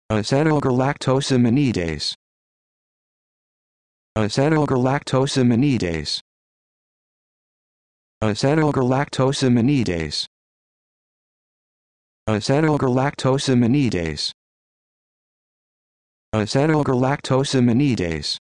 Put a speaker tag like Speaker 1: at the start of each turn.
Speaker 1: acetylgalactosaminidase, acetylgalactosaminidase, acetylgalactosaminidase, acetylgalactosaminidase, acetylgalactosaminidase.